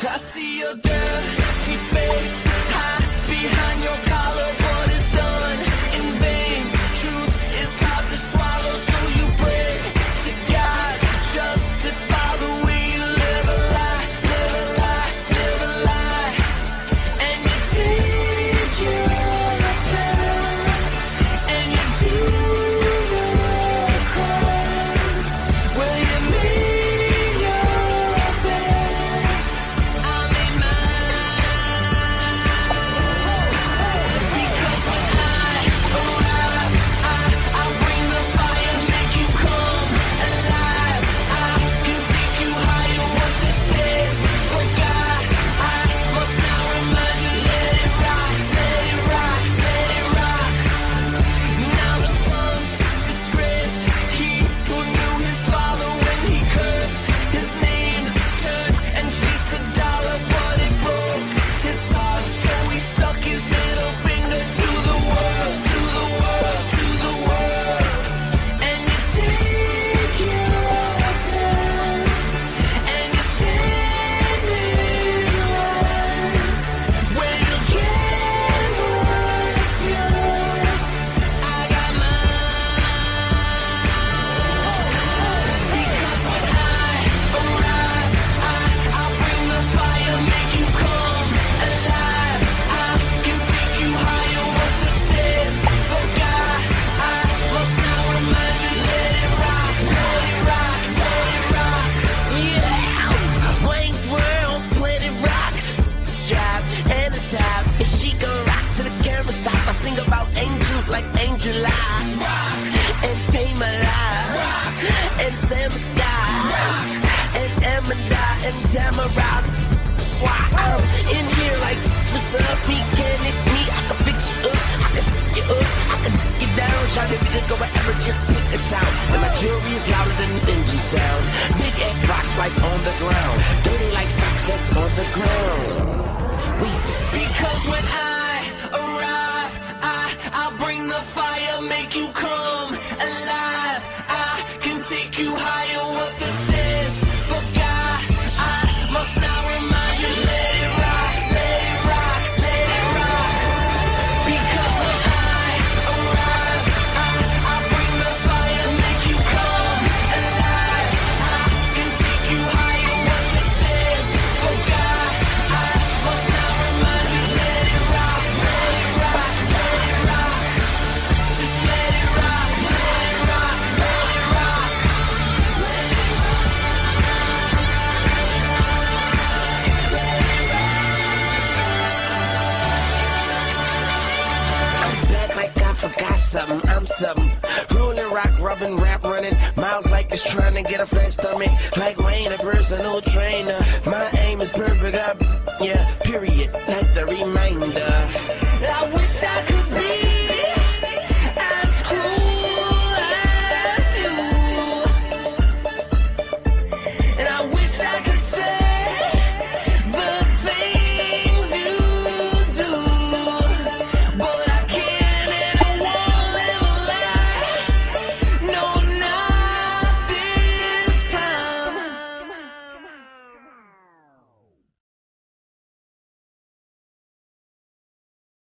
I see your dirty face hide behind your collar, but it's done in vain. Truth is hard to swallow, so you pray to God to justify the way you live a lie, live a lie, live a lie. And you take your time, and you do the crime. Will you make your bed? I made mine. Because when I arrive, I bring the fire, make you come alive. I can take you higher, what this is. For God, I must now remind you, let it rock, let it rock, let it rock. Now the son's disgrace, he who knew his father when he cursed his name, turned and chased the dollar, but it broke his heart, so he stuck his middle finger to the world, to the world, to the world. And you take your time, and you stand in line, where you'll get what's yours. I got mine. Because when I arrive, I'll bring the fire, make you come alive. I can take you higher, what this is. For God, I must now remind you, let it rock, let it rock, let it rock. Yeah, Wayne's World, Planet Rock, drive and the top. And she gon' rock to the camera stop. I sing about angels like Angel Eye, and Pay My Life, and Samadai, and Amanda, and Tamara. Why I'm in here like, what's up, he can hit me, I can fix you up, I can you up, I can get down, try to be go wherever, just pick a town. And my jewelry is louder than the engine sound. Big egg rocks like on the ground, dirty like socks that's on the ground. We say, because when I arrive, I'll bring the fire, make you come alive. I can take you higher, what this is. For God, I must now remind you, let it rock, let it rock, let it rock. Because when I arrive, I'll bring the fire, make you come alive. I can take you higher, what this is. For God, I must now remind you, let it rock, let it rock, let it rock. Just let it rock, let it rock, let it rock. Let it I'm back like I forgot something, I'm something. Rolling rock, rubbing, rap running. Miles like it's trying to get a flat stomach. Like Wayne, a personal trainer. My aim is perfect, yeah, period. Like the reminder.